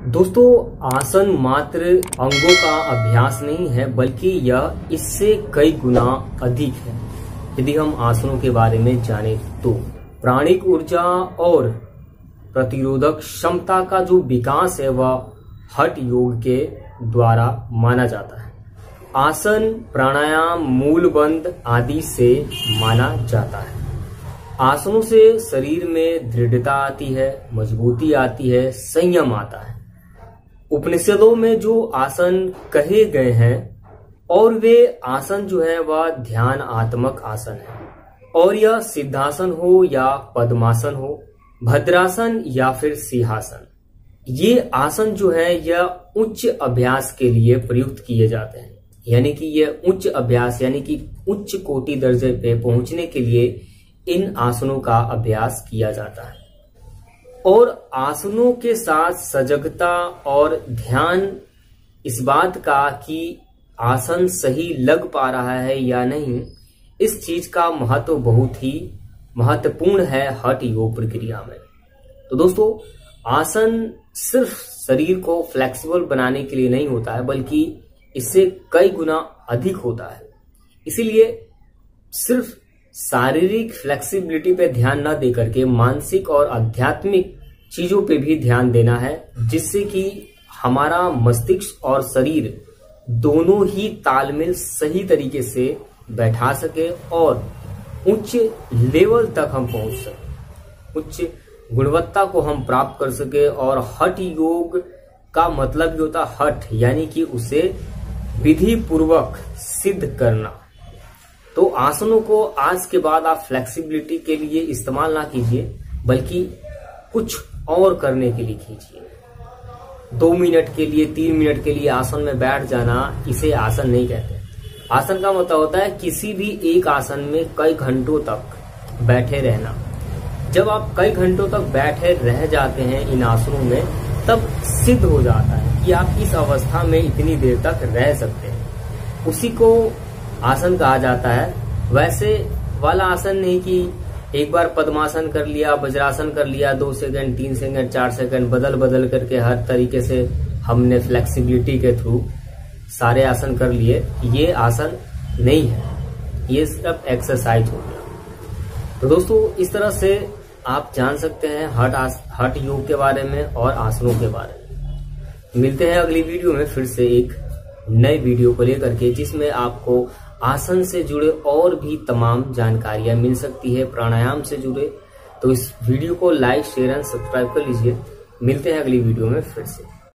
दोस्तों, आसन मात्र अंगों का अभ्यास नहीं है, बल्कि यह इससे कई गुना अधिक है। यदि हम आसनों के बारे में जाने तो प्राणिक ऊर्जा और प्रतिरोधक क्षमता का जो विकास है वह हठ योग के द्वारा माना जाता है। आसन, प्राणायाम, मूलबंध आदि से माना जाता है। आसनों से शरीर में दृढ़ता आती है, मजबूती आती है, संयम आता है। उपनिषदों में जो आसन कहे गए हैं और वे आसन जो है वह ध्यान आत्मक आसन है, और यह सिद्धासन हो या पद्मासन हो, भद्रासन या फिर सिंहासन, ये आसन जो है यह उच्च अभ्यास के लिए प्रयुक्त किए जाते हैं। यानी कि यह उच्च अभ्यास यानी कि उच्च कोटि दर्जे पे पहुंचने के लिए इन आसनों का अभ्यास किया जाता है। और आसनों के साथ सजगता और ध्यान इस बात का कि आसन सही लग पा रहा है या नहीं, इस चीज का महत्व बहुत ही महत्वपूर्ण है हठ योग प्रक्रिया में। तो दोस्तों, आसन सिर्फ शरीर को फ्लेक्सिबल बनाने के लिए नहीं होता है, बल्कि इससे कई गुना अधिक होता है। इसीलिए सिर्फ शारीरिक फ्लेक्सिबिलिटी पे ध्यान न देकर के मानसिक और आध्यात्मिक चीजों पे भी ध्यान देना है, जिससे कि हमारा मस्तिष्क और शरीर दोनों ही तालमेल सही तरीके से बैठा सके और उच्च लेवल तक हम पहुंच सके, उच्च गुणवत्ता को हम प्राप्त कर सके। और हठ योग का मतलब ये होता है हठ, यानी कि उसे विधि पूर्वक सिद्ध करना। तो आसनों को आज के बाद आप फ्लेक्सिबिलिटी के लिए इस्तेमाल ना कीजिए, बल्कि कुछ और करने के लिए कीजिए। 2 मिनट के लिए, 3 मिनट के लिए आसन में बैठ जाना, इसे आसन नहीं कहते। आसन का मतलब होता है किसी भी एक आसन में कई घंटों तक बैठे रहना। जब आप कई घंटों तक बैठे रह जाते हैं इन आसनों में, तब सिद्ध हो जाता है कि आप इस अवस्था में इतनी देर तक रह सकते हैं। उसी को आसन कहा जाता है। वैसे वाला आसन नहीं कि एक बार पद्मासन कर लिया, वज्रासन कर लिया, 2 सेकंड, 3 सेकंड, 4 सेकंड बदल बदल करके हर तरीके से हमने फ्लेक्सिबिलिटी के थ्रू सारे आसन कर लिए। ये आसन नहीं है, ये सिर्फ एक्सरसाइज हो गया। तो दोस्तों, इस तरह से आप जान सकते हैं हठ योग के बारे में और आसनों के बारे में। मिलते हैं अगली वीडियो में फिर से एक नए वीडियो को लेकर के, जिसमें आपको आसन से जुड़े और भी तमाम जानकारियां मिल सकती है, प्राणायाम से जुड़े। तो इस वीडियो को लाइक, शेयर एंड सब्सक्राइब कर लीजिए। मिलते हैं अगली वीडियो में फिर से।